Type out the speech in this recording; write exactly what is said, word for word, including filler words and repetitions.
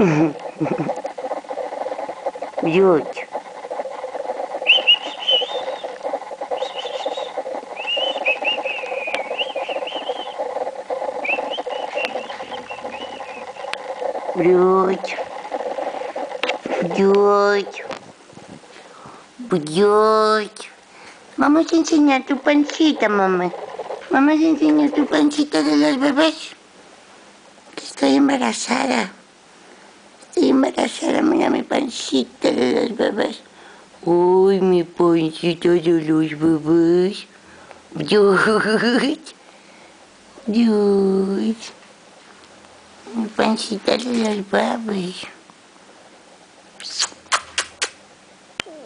Бьет. Бьет. Бьет. Бьет. Vamos a enseñar tu pancita, mamá. Vamos a enseñar tu pancita de los bebés. Que estoy embarazada. Estoy embarazada, mira mi pancita de los bebés. Uy, mi pancita de los bebés. Dios. Dios. Mi pancita de los bebés.